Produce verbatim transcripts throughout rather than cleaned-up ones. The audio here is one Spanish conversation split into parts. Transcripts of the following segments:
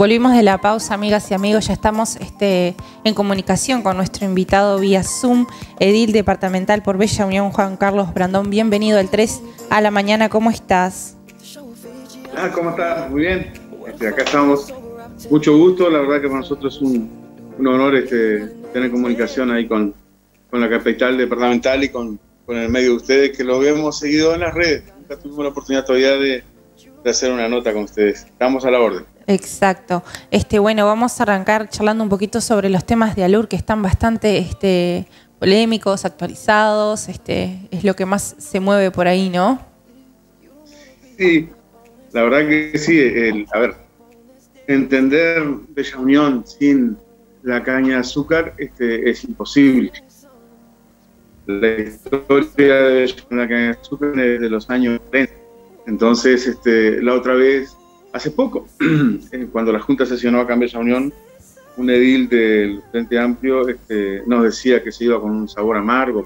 Volvimos de la pausa, amigas y amigos. Ya estamos este, en comunicación con nuestro invitado vía Zoom, edil departamental por Bella Unión, Juan Carlos Brandón. Bienvenido al tres a la mañana. ¿Cómo estás? Ah, ¿cómo estás? Muy bien. Este, acá estamos. Mucho gusto. La verdad que para nosotros es un, un honor este, tener comunicación ahí con, con la capital departamental y con, con el medio de ustedes, que lo hemos seguido en las redes. Nunca tuvimos la oportunidad todavía de, de hacer una nota con ustedes. Estamos a la orden. Exacto. Este, bueno, vamos a arrancar charlando un poquito sobre los temas de ALUR, que están bastante este, polémicos, actualizados. Este, es lo que más se mueve por ahí, ¿no? Sí, la verdad que sí. El, a ver, entender Bella Unión sin la caña de azúcar este, es imposible. La historia de la caña de azúcar es de los años treinta. Entonces, este, la otra vez, hace poco, cuando la Junta sesionó acá en Bella Unión, un edil del Frente Amplio este, nos decía que se iba con un sabor amargo.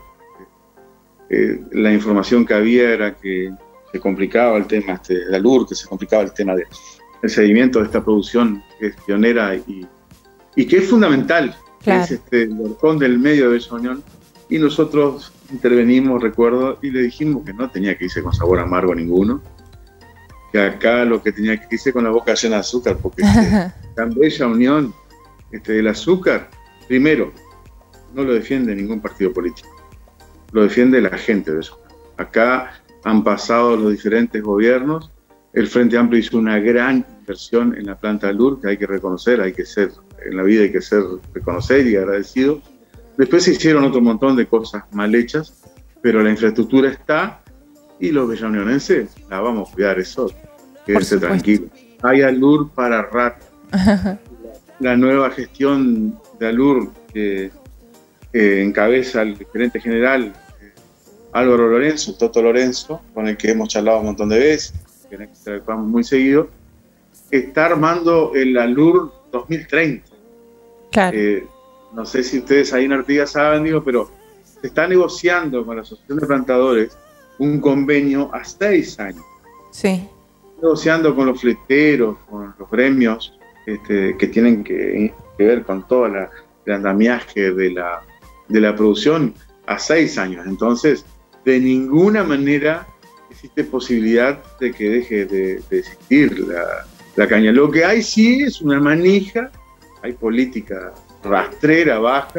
Eh, la información que había era que se complicaba el tema este, de ALUR, que se complicaba el tema del de, seguimiento de esta producción que es pionera y, y que es fundamental, claro. Que es este, el balcón del medio de Bella Unión. Y nosotros intervenimos, recuerdo, y le dijimos que no tenía que irse con sabor amargo ninguno, que acá lo que tenía que irse con la boca llena de azúcar, porque este, tan Bella Unión, este, el azúcar, primero, no lo defiende ningún partido político, lo defiende la gente de eso. Acá han pasado los diferentes gobiernos, el Frente Amplio hizo una gran inversión en la planta de ALUR, que hay que reconocer, hay que ser, en la vida hay que ser reconocer y agradecido. Después se hicieron otro montón de cosas mal hechas, pero la infraestructura está y los bellaunionenses la vamos a cuidar, eso, quédense tranquilos. Hay ALUR para rato. La nueva gestión de ALUR que eh, encabeza el gerente general eh, Álvaro Lorenzo, Toto Lorenzo, con el que hemos charlado un montón de veces, que interactuamos muy seguido, está armando el ALUR dos mil treinta. Claro. Eh, no sé si ustedes ahí en Artigas saben, digo, pero se está negociando con la Asociación de Plantadores un convenio a seis años. Sí. Negociando con los fleteros, con los gremios este, que tienen que, que ver con todo la, el andamiaje de la, de la producción a seis años. Entonces, de ninguna manera existe posibilidad de que deje de, de existir la, la caña. Lo que hay sí es una manija, hay política rastrera, baja,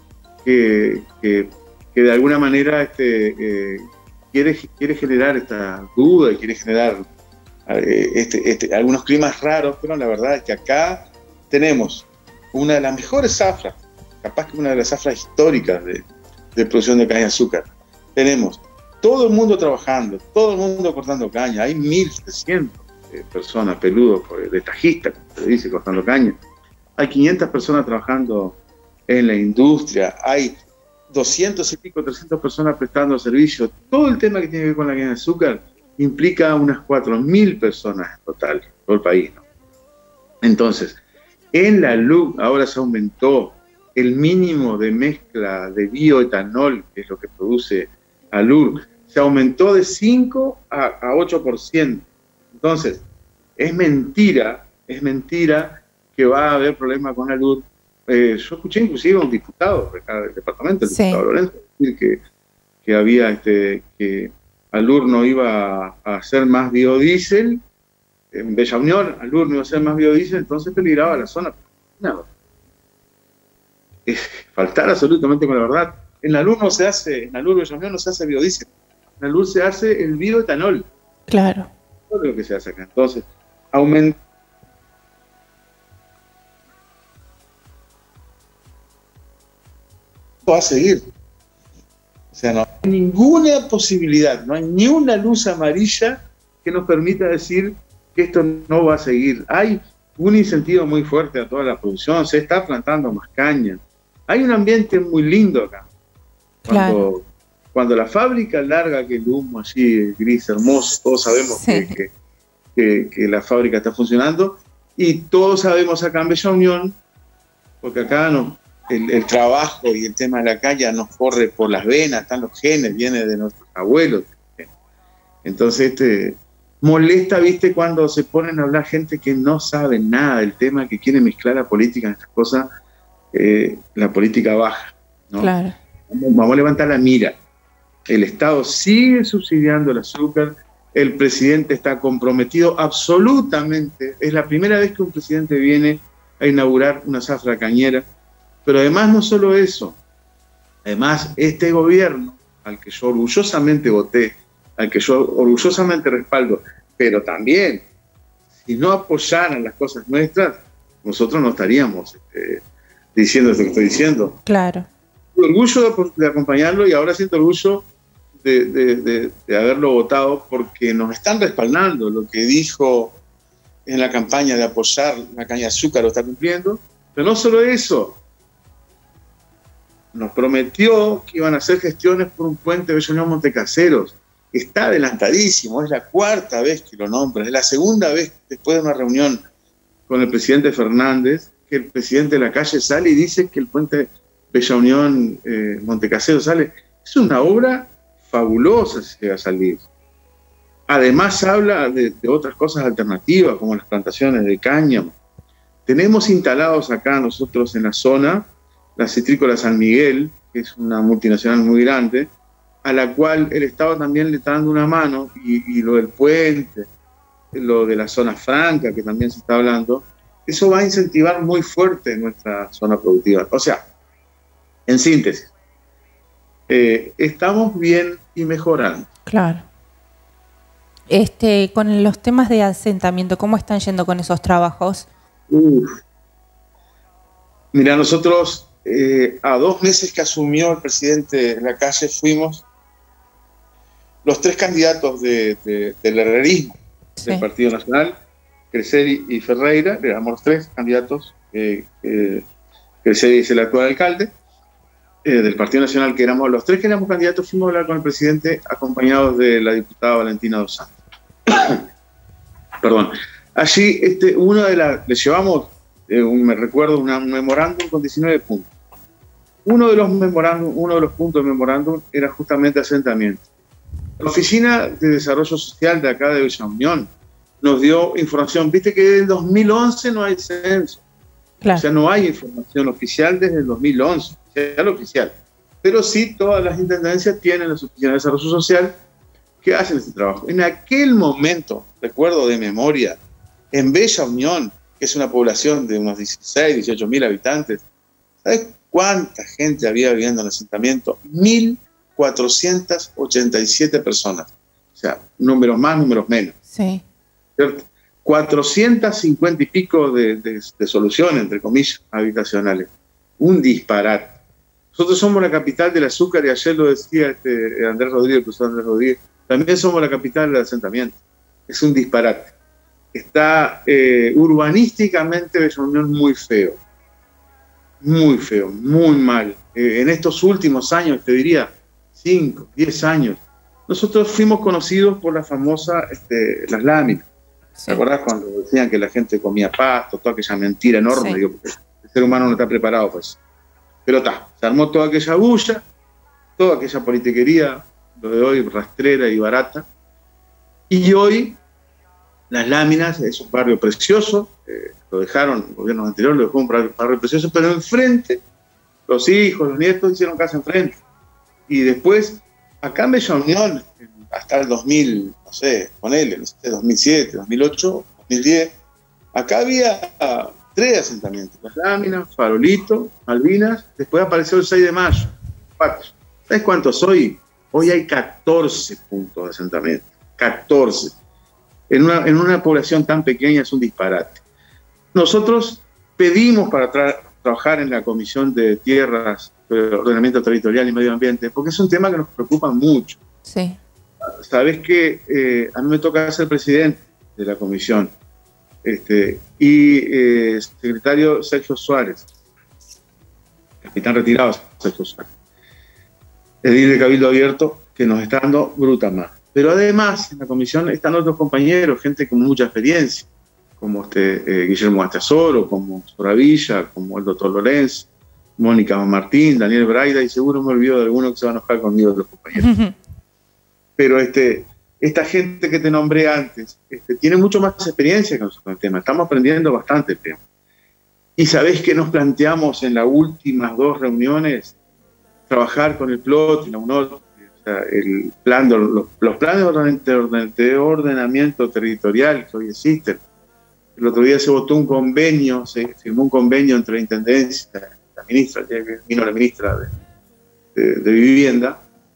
que, que, que de alguna manera este, eh, quiere, quiere generar esta duda y quiere generar eh, este, este, algunos climas raros, pero la verdad es que acá tenemos una de las mejores zafras, capaz que una de las zafras históricas de, de producción de caña de azúcar. Tenemos todo el mundo trabajando, todo el mundo cortando caña, hay mil setecientas eh, personas peludos, de tajistas, como se dice, cortando caña. Hay quinientas personas trabajando en la industria, hay doscientos y pico, trescientas personas prestando servicios. Todo el tema que tiene que ver con la caña de azúcar implica unas cuatro mil personas en total, en todo el país, ¿no? Entonces, en la ALUR ahora se aumentó el mínimo de mezcla de bioetanol, que es lo que produce ALUR, se aumentó de cinco a ocho por ciento. Entonces, es mentira, es mentira que va a haber problemas con ALUR. Eh, yo escuché inclusive a un diputado de cada departamento, el sí. diputado Lorenzo, decir que, que había este, que ALUR no iba a hacer más biodiesel, en Bella Unión ALUR no iba a hacer más biodiesel, entonces peligraba la zona. No. Es faltar absolutamente con la verdad. En ALUR no se hace, en ALUR Bella Unión no se hace biodiesel, en ALUR se hace el bioetanol. Claro. Todo lo que se hace acá. Entonces, aumenta. Va a seguir. O sea, no hay ninguna posibilidad, no hay ni una luz amarilla que nos permita decir que esto no va a seguir. Hay un incentivo muy fuerte a toda la producción, se está plantando más caña. Hay un ambiente muy lindo acá. Cuando, claro. cuando la fábrica larga aquel humo así gris, hermoso, todos sabemos sí. que, que, que, que la fábrica está funcionando y todos sabemos acá en Bella Unión, porque acá no... El, el trabajo y el tema de la caña nos corre por las venas, están los genes, viene de nuestros abuelos. Entonces, este, Molesta, viste, cuando se ponen a hablar gente que no sabe nada del tema, que quiere mezclar la política en estas cosas, eh, la política baja, ¿no? Claro. Vamos, vamos a levantar la mira. El Estado sigue subsidiando el azúcar, el presidente está comprometido absolutamente. Es la primera vez que un presidente viene a inaugurar una zafra cañera, pero además no solo eso, además este gobierno, al que yo orgullosamente voté, al que yo orgullosamente respaldo, pero también, si no apoyaran las cosas nuestras, nosotros no estaríamos este, diciendo esto que estoy diciendo. Claro. Orgullo de, de acompañarlo y ahora siento orgullo de, de, de, de haberlo votado porque nos están respaldando. Lo que dijo en la campaña de apoyar la caña de azúcar lo está cumpliendo, pero no solo eso, nos prometió que iban a hacer gestiones por un puente Bella Unión Montecaseros. Está adelantadísimo, es la cuarta vez que lo nombra, es la segunda vez después de una reunión con el presidente Fernández, que el presidente de la calle sale y dice que el puente Bella Unión eh, Montecaseros sale. Es una obra fabulosa si llega a salir. Además habla de, de otras cosas alternativas, como las plantaciones de cáñamo. Tenemos instalados acá nosotros en la zona la Citrícola San Miguel, que es una multinacional muy grande, a la cual el Estado también le está dando una mano, y, y lo del puente, lo de la zona franca, que también se está hablando, eso va a incentivar muy fuerte nuestra zona productiva. O sea, en síntesis, eh, estamos bien y mejorando. Claro. Este, con los temas de asentamiento, ¿cómo están yendo con esos trabajos? Uf. Mira, nosotros eh, a dos meses que asumió el presidente Lacalle fuimos los tres candidatos de, de, del herrerismo, sí, del Partido Nacional, Creseri y Ferreira, éramos los tres candidatos, eh, eh, Creseri es el actual alcalde, eh, del Partido Nacional, que éramos los tres que éramos candidatos, fuimos a hablar con el presidente acompañados de la diputada Valentina Dos Santos. Perdón. Allí, este, uno de las, le llevamos, eh, un, me recuerdo, una, un memorándum con diecinueve puntos. Uno de los memorándum, uno de los puntos del memorándum era justamente asentamiento. La Oficina de Desarrollo Social de acá de Bella Unión nos dio información. Viste que desde el dos mil once no hay censo. Claro. O sea, no hay información oficial desde el dos mil once, oficial, oficial. Pero sí todas las intendencias tienen las oficinas de desarrollo social que hacen este trabajo. En aquel momento, recuerdo de memoria, en Bella Unión, que es una población de unos dieciséis, dieciocho mil habitantes, ¿sabes cuánta gente había viviendo en el asentamiento? mil cuatrocientas ochenta y siete personas. O sea, números más, números menos. Sí. ¿Cierto? cuatrocientas cincuenta y pico de, de, de soluciones, entre comillas, habitacionales. Un disparate. Nosotros somos la capital del azúcar, y ayer lo decía este Andrés Rodríguez, el profesor Andrés Rodríguez, también somos la capital del asentamiento. Es un disparate. Está eh, urbanísticamente Bella Unión muy feo. Muy feo, muy mal. Eh, en estos últimos años, te diría, cinco, diez años, nosotros fuimos conocidos por la famosa, este, las láminas. Sí. ¿Te acordás cuando decían que la gente comía pasto, toda aquella mentira enorme? Sí. Digo, porque el ser humano no está preparado para eso. Pero está, se armó toda aquella bulla, toda aquella politiquería, lo de hoy, rastrera y barata. Y hoy, las láminas, es un barrio precioso, eh, lo dejaron, el gobierno anterior lo dejó un barrio precioso, pero enfrente, los hijos, los nietos hicieron casa enfrente. Y después, acá en Bella Unión, hasta el dos mil, no sé, ponele, no sé, dos mil siete, dos mil ocho, dos mil diez, acá había tres asentamientos, Las Láminas, Farolito, Malvinas, después apareció el seis de mayo, cuatro. ¿Sabes cuántos hoy? Hoy hay catorce puntos de asentamiento, catorce. En una, en una población tan pequeña es un disparate. Nosotros pedimos para tra trabajar en la Comisión de Tierras, Ordenamiento Territorial y Medio Ambiente, porque es un tema que nos preocupa mucho. Sí. Sabes que eh, a mí me toca ser presidente de la comisión, este, y eh, secretario Sergio Suárez, capitán retirado Sergio Suárez, edil de Cabildo Abierto, que nos está dando bruta más. Pero además en la comisión están otros compañeros, gente con mucha experiencia, como este, eh, Guillermo Astazoro, como Soravilla, como el doctor Lorenz, Mónica Martín, Daniel Braida, y seguro me olvido de alguno que se va a enojar conmigo de los compañeros. Pero este, esta gente que te nombré antes este, tiene mucho más experiencia que nosotros en el tema. Estamos aprendiendo bastante el tema. Y sabés que nos planteamos en las últimas dos reuniones trabajar con el P L O T y la U N O T, o sea, el plan de, los, los planes de ordenamiento territorial que hoy existen. El otro día se votó un convenio, se firmó un convenio entre la Intendencia, la ministra, que vino la ministra de, de, de Vivienda.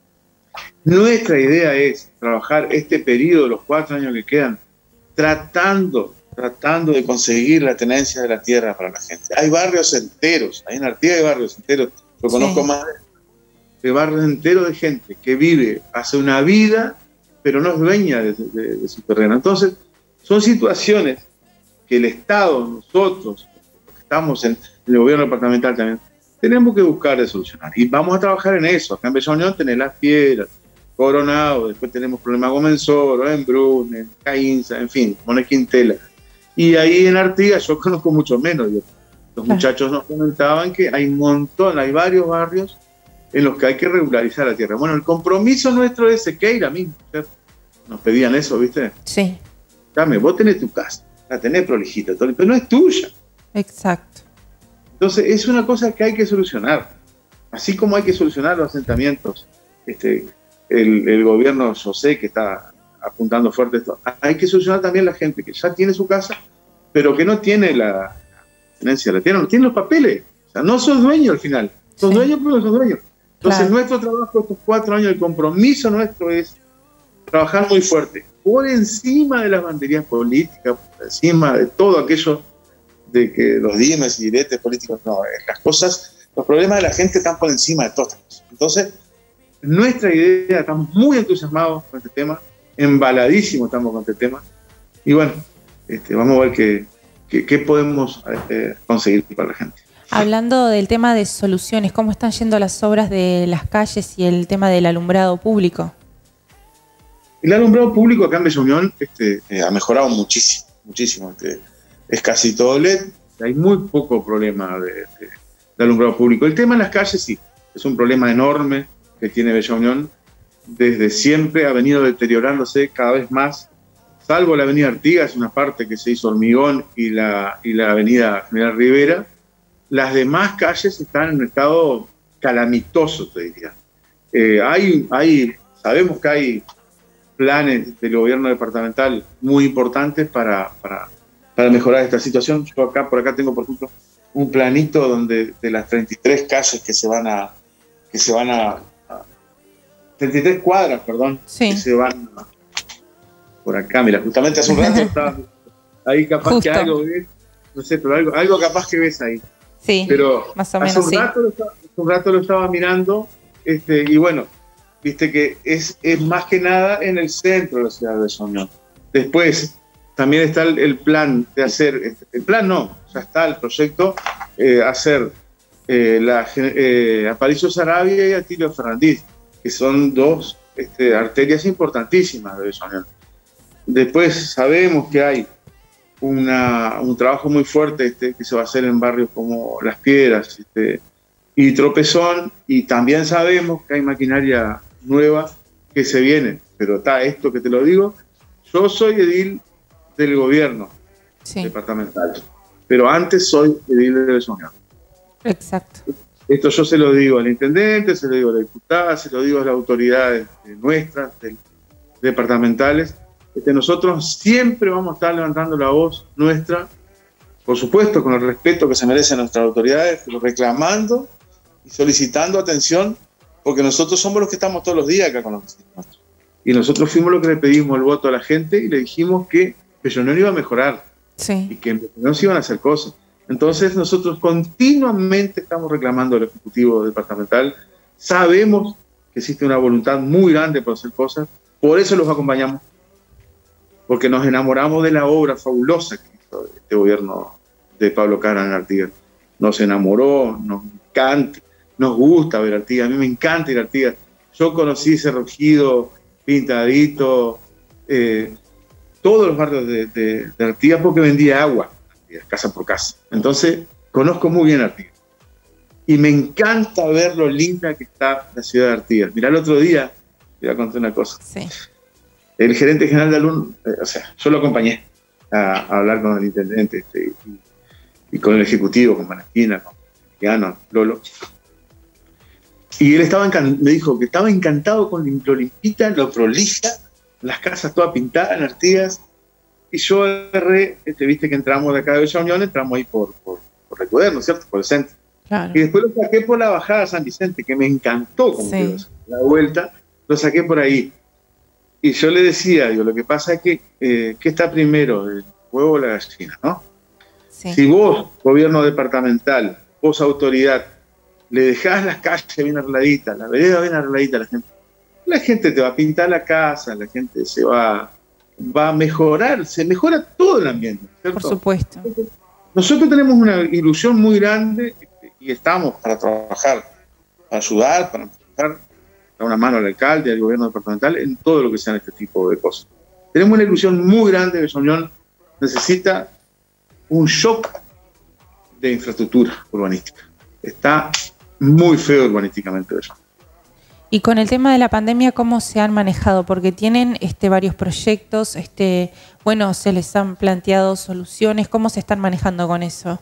Nuestra idea es trabajar este periodo de los cuatro años que quedan tratando, tratando de conseguir la tenencia de la tierra para la gente. Hay barrios enteros, ahí en Artigas hay barrios enteros, yo conozco sí. más de barrios enteros de gente que vive, hace una vida, pero no es dueña de, de, de su terreno. Entonces, son situaciones que el Estado, nosotros, que estamos en, en el gobierno departamental también, tenemos que buscar de solucionar. Y vamos a trabajar en eso. Acá en Bella Unión tenés Las Piedras, Coronado, después tenemos problemas con Mensoro, en Brun, en Caínza, en fin, Mone Quintela. Y ahí en Artigas yo conozco mucho menos. Los claro. muchachos nos comentaban que hay un montón, hay varios barrios en los que hay que regularizar la tierra. Bueno, el compromiso nuestro es Sequeira mismo. ¿Cierto? Nos pedían eso, ¿viste? Sí. Dame, vos tenés tu casa, la tenés prolijita, pero no es tuya. Exacto. Entonces, es una cosa que hay que solucionar. Así como hay que solucionar los asentamientos, este, el, el gobierno, yo sé que está apuntando fuerte esto, hay que solucionar también la gente que ya tiene su casa, pero que no tiene la tenencia de la tierra, no tiene los papeles. O sea, no sos dueño al final. Sos sí. dueño, pero no sos dueño. Entonces, claro. nuestro trabajo estos cuatro años, el compromiso nuestro es trabajar muy fuerte, por encima de las banderías políticas, por encima de todo aquello de que los dimes y diretes políticos, no, las cosas, los problemas de la gente están por encima de todas estas cosas. Entonces, nuestra idea, estamos muy entusiasmados con este tema, embaladísimos estamos con este tema, y bueno, este, vamos a ver qué, qué, qué podemos eh, conseguir para la gente. Hablando del tema de soluciones, ¿cómo están yendo las obras de las calles y el tema del alumbrado público? El alumbrado público acá en Bella Unión este, eh, ha mejorado muchísimo, muchísimo. Este, es casi todo L E D, hay muy poco problema de, de, de alumbrado público. El tema en las calles sí, es un problema enorme que tiene Bella Unión. Desde siempre ha venido deteriorándose cada vez más, salvo la avenida Artigas, una parte que se hizo hormigón, y la, y la avenida General Rivera. Las demás calles están en un estado calamitoso, te diría. Eh, hay, hay, sabemos que hay planes del gobierno departamental muy importantes para, para, para mejorar esta situación. Yo acá, por acá tengo, por ejemplo, un planito donde de las treinta y tres calles que se van a, que se van a, a treinta y tres cuadras, perdón, sí. que se van a, por acá, mira, justamente hace un rato estaba ahí, capaz Justo. que algo ves, no sé, pero algo, algo capaz que ves ahí. Sí, pero más o menos, hace un, sí. rato lo estaba, hace un rato lo estaba mirando, este, y bueno, viste que es, es más que nada en el centro de la ciudad de Bella Unión. Después, también está el, el plan de hacer, el plan no, ya está el proyecto, eh, hacer eh, la, eh, Aparicio Saravia y Atilio Ferrandiz, que son dos este, arterias importantísimas de Bella Unión. Después sabemos que hay Una, un trabajo muy fuerte este, que se va a hacer en barrios como Las Piedras este, y Tropezón, y también sabemos que hay maquinaria nueva que se viene, pero está esto que te lo digo, yo soy edil del gobierno sí. departamental, pero antes soy edil de Bella Unión. Exacto. Esto yo se lo digo al intendente, se lo digo a la diputada, se lo digo a las autoridades nuestras, del, departamentales. Este, nosotros siempre vamos a estar levantando la voz nuestra, por supuesto con el respeto que se merecen nuestras autoridades, pero reclamando y solicitando atención, porque nosotros somos los que estamos todos los días acá con los vecinos. Y nosotros fuimos los que le pedimos el voto a la gente y le dijimos que Bella Unión iba a mejorar sí. y que en Bella Unión se iban a hacer cosas. Entonces nosotros continuamente estamos reclamando al Ejecutivo Departamental, sabemos que existe una voluntad muy grande por hacer cosas, por eso los acompañamos, porque nos enamoramos de la obra fabulosa que hizo este gobierno de Pablo Cara en Artigas. Nos enamoró, nos encanta, nos gusta ver Artigas, a mí me encanta ir a Artigas. Yo conocí Cerro Ejido, Pintadito, eh, todos los barrios de, de, de Artigas porque vendía agua, casa por casa. Entonces, conozco muy bien Artigas. Y me encanta ver lo linda que está la ciudad de Artigas. Mirá, el otro día, te voy a contar una cosa. Sí. el gerente general de Alun, eh, o sea, yo lo acompañé a, a hablar con el intendente este, y, y con el ejecutivo, con Manasquina, con Cristiano, Lolo. Y él estaba me dijo que estaba encantado con lo limpita, lo prolija, las casas todas pintadas, artigas. Y yo agarré, este, viste que entramos de acá de Bella Unión, entramos ahí por, por, por Recuder, ¿no es cierto? Por el centro. Claro. Y después lo saqué por la bajada de San Vicente, que me encantó como sí. quedó la vuelta, lo saqué por ahí. Y yo le decía, digo, lo que pasa es que, eh, ¿qué está primero? ¿El huevo o la gallina, no? Sí. Si vos, gobierno departamental, vos, autoridad, le dejás las calles bien arregladitas, la vereda bien arregladita a la gente, la gente te va a pintar la casa, la gente se va, va a mejorar, se mejora todo el ambiente, ¿cierto? Por supuesto. Nosotros tenemos una ilusión muy grande y estamos para trabajar, para ayudar, para dar una mano al alcalde, al gobierno departamental, en todo lo que sean este tipo de cosas. Tenemos una ilusión muy grande. Bella Unión necesita un shock de infraestructura urbanística. Está muy feo urbanísticamente Bella Unión. Y con el tema de la pandemia, ¿cómo se han manejado? Porque tienen este, varios proyectos, este, bueno, se les han planteado soluciones. ¿Cómo se están manejando con eso?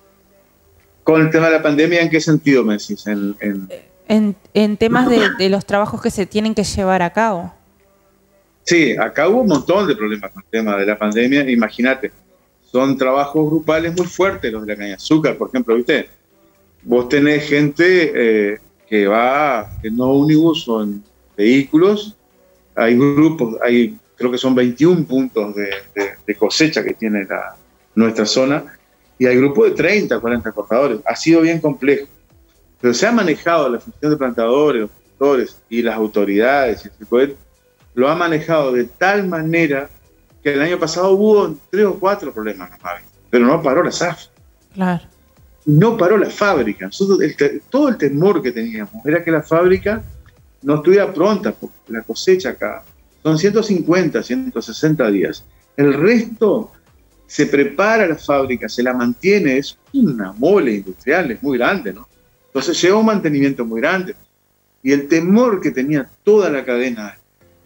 Con el tema de la pandemia, ¿en qué sentido me decís? En, en... en, en temas de, de los trabajos que se tienen que llevar a cabo. Sí, acá hubo un montón de problemas con el tema de la pandemia. Imagínate, son trabajos grupales muy fuertes los de la caña de azúcar, por ejemplo, ¿viste? Vos tenés gente eh, que va en no ómnibus o en vehículos. Hay grupos, hay creo que son veintiún puntos de, de, de cosecha que tiene la, nuestra zona, y hay grupos de treinta, cuarenta cortadores. Ha sido bien complejo, pero se ha manejado la función de plantadores, los productores y las autoridades, y el poder, lo ha manejado de tal manera que el año pasado hubo tres o cuatro problemas, pero no paró la S A F. Claro. No paró la fábrica. Nosotros, el, todo el temor que teníamos era que la fábrica no estuviera pronta, porque la cosecha acá son ciento cincuenta, ciento sesenta días. El resto se prepara la fábrica, se la mantiene, es una mole industrial, es muy grande, ¿no? Entonces lleva un mantenimiento muy grande. Y el temor que tenía toda la cadena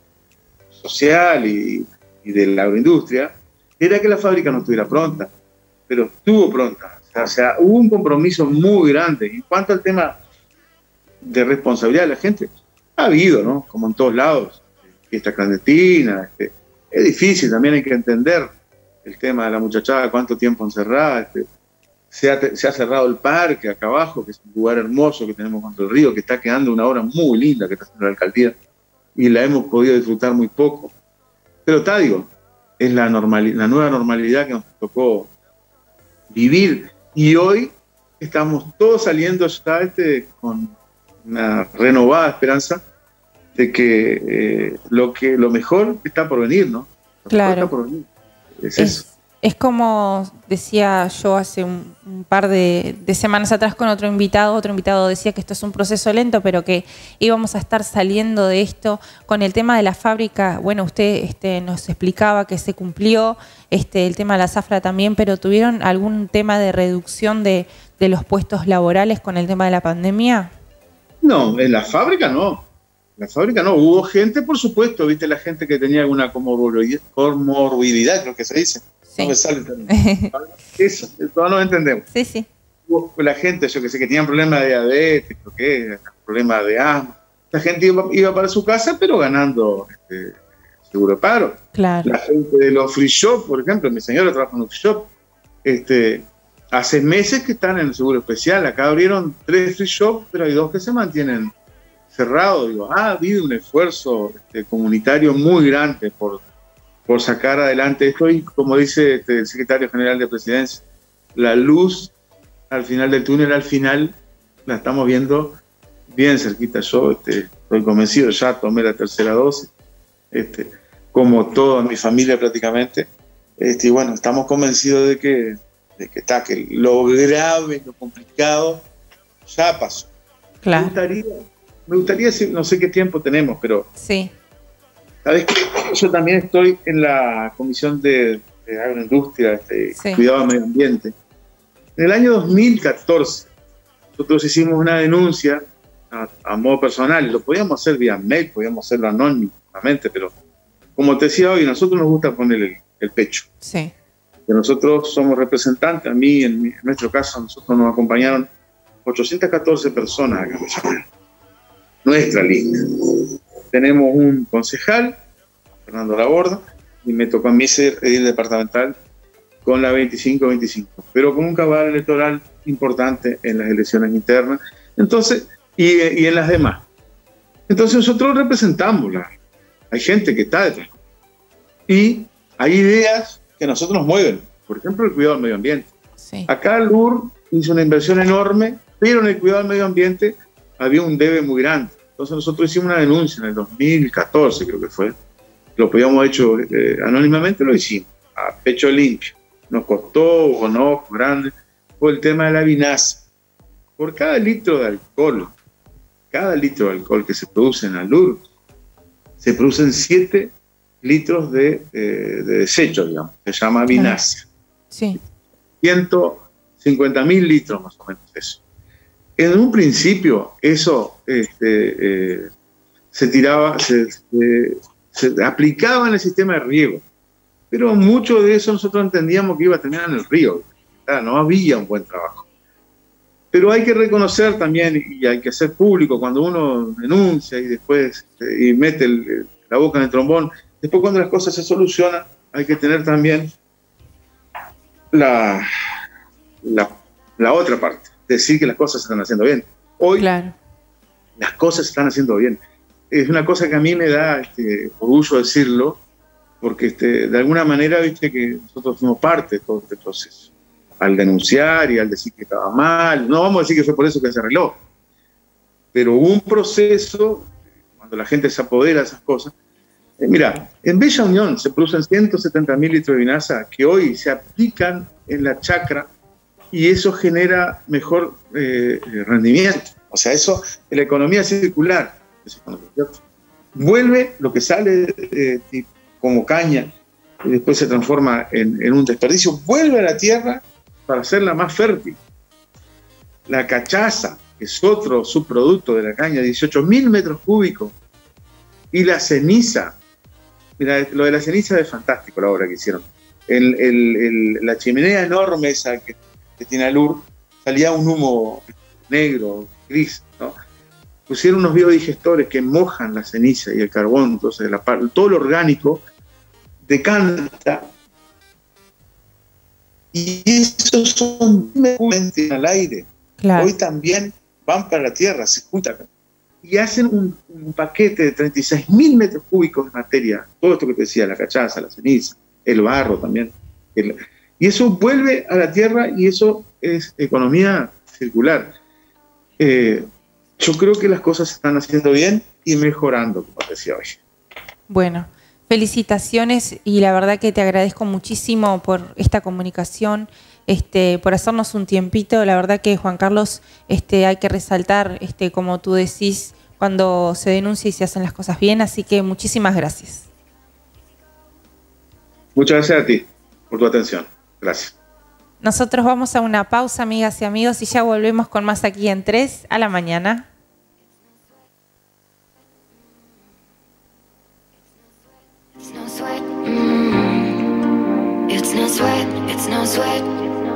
social y, y de la agroindustria era que la fábrica no estuviera pronta, pero estuvo pronta. O sea, hubo un compromiso muy grande. En cuanto al tema de responsabilidad de la gente, ha habido, ¿no? Como en todos lados, fiesta clandestina, este, es difícil, también hay que entender el tema de la muchachada, cuánto tiempo encerrada, este, se, ha, se ha cerrado el parque acá abajo, que es un lugar hermoso que tenemos contra el río, que está quedando una obra muy linda que está haciendo la alcaldía, y la hemos podido disfrutar muy poco. Pero está, digo, es la, normal, la nueva normalidad que nos tocó vivir, y hoy estamos todos saliendo ya este, con una renovada esperanza de que, eh, lo que lo mejor está por venir, ¿no? Lo claro. Está por venir. Es, es, eso. es como decía yo hace un, un par de, de semanas atrás con otro invitado, otro invitado decía que esto es un proceso lento, pero que íbamos a estar saliendo de esto. Con el tema de la fábrica, bueno, usted este, nos explicaba que se cumplió, este, el tema de la zafra también, pero ¿tuvieron algún tema de reducción de, de los puestos laborales con el tema de la pandemia? No, en la fábrica no. En la fábrica no. Hubo gente, por supuesto, viste, la gente que tenía alguna comorbilidad, comorbilidad creo que se dice. Sí. No me sale también. Eso, todos nos entendemos. Sí, sí. Hubo la gente, yo que sé, que tenían problemas de diabetes, creo que problemas de asma. La gente iba, iba para su casa, pero ganando este, seguro de paro. Claro. La gente de los free shop, por ejemplo, mi señora trabaja en un free shop. Este, hace meses que están en el seguro especial. Acá abrieron tres free shop, pero hay dos que se mantienen cerrados. Digo, ha habido un esfuerzo este, comunitario muy grande por, por sacar adelante esto. Y como dice este, el secretario general de Presidencia, la luz al final del túnel, al final, la estamos viendo bien cerquita. Yo este, estoy convencido, ya tomé la tercera dosis, este, como toda mi familia prácticamente. Este, y bueno, estamos convencidos de que, de que, está, que lo grave, lo complicado, ya pasó. Claro. Me gustaría, me gustaría decir, no sé qué tiempo tenemos, pero sí. ¿Sabes qué? Yo también estoy en la Comisión de, de Agroindustria, este, sí. Cuidado del Medio Ambiente. En el año dos mil catorce, nosotros hicimos una denuncia a, a modo personal, lo podíamos hacer vía mail, podíamos hacerlo anónimamente, pero como te decía hoy, a nosotros nos gusta poner el, el pecho. Sí. Que nosotros somos representantes, a mí, en, mi, en nuestro caso, nosotros nos acompañaron ochocientas catorce personas acá en Bella. Nuestra lista. Tenemos un concejal, Fernando Laborda, y me tocó a mí ser edil departamental con la veinticinco veinticinco, pero con un cabal electoral importante en las elecciones internas, entonces, y, y en las demás. Entonces nosotros representamos, la, hay gente que está detrás, y hay ideas que a nosotros nos mueven, por ejemplo, el cuidado del medio ambiente. Sí. Acá L U R hizo una inversión enorme, pero en el cuidado del medio ambiente había un debe muy grande. Entonces nosotros hicimos una denuncia en el dos mil catorce, creo que fue. Lo habíamos hecho eh, anónimamente, lo hicimos, a pecho limpio. Nos costó un ojo grande, fue el tema de la vinaza. Por cada litro de alcohol, cada litro de alcohol que se produce en L U R, se producen siete litros de, eh, de desecho, digamos, se llama vinaza. Sí. ciento cincuenta mil litros más o menos eso. En un principio eso este, eh, se tiraba, se, se, se aplicaba en el sistema de riego, pero mucho de eso nosotros entendíamos que iba a terminar en el río. No había un buen trabajo. Pero hay que reconocer también, y hay que hacer público, cuando uno denuncia y después este, y mete el, la boca en el trombón, después cuando las cosas se solucionan, hay que tener también la, la, la otra parte, decir que las cosas se están haciendo bien. Hoy claro. Las cosas se están haciendo bien. Es una cosa que a mí me da este, orgullo decirlo, porque este, de alguna manera, viste, que nosotros fuimos parte de todo este proceso. Al denunciar y al decir que estaba mal, no vamos a decir que fue por eso que se arregló, pero hubo un proceso, cuando la gente se apodera de esas cosas. Eh, mira, en Bella Unión se producen ciento setenta mil litros de vinaza que hoy se aplican en la chacra y eso genera mejor eh, rendimiento. O sea, eso, en la economía circular, vuelve lo que sale eh, como caña y después se transforma en, en un desperdicio, vuelve a la tierra para hacerla más fértil. La cachaza, que es otro subproducto de la caña, dieciocho mil metros cúbicos, y la ceniza. Mira, lo de la ceniza es fantástico, la obra que hicieron. El, el, el, la chimenea enorme esa que, que tiene L U R, salía un humo negro, gris, ¿no? Pusieron unos biodigestores que mojan la ceniza y el carbón, entonces la, todo lo orgánico decanta, y esos son al aire. Claro. Hoy también van para la tierra, se juntan y hacen un, un paquete de treinta y seis mil metros cúbicos de materia, todo esto que te decía, la cachaza, la ceniza, el barro también, el, y eso vuelve a la tierra y eso es economía circular. Eh, yo creo que las cosas se están haciendo bien y mejorando, como te decía hoy. Bueno, felicitaciones y la verdad que te agradezco muchísimo por esta comunicación, este, por hacernos un tiempito. La verdad que, Juan Carlos, este, hay que resaltar, este, como tú decís, cuando se denuncia y se hacen las cosas bien, así que muchísimas gracias. Muchas gracias a ti por tu atención. Gracias. Nosotros vamos a una pausa, amigas y amigos, y ya volvemos con más aquí en tres a la mañana. It's no sweat, mm, it's no sweat, it's no sweat.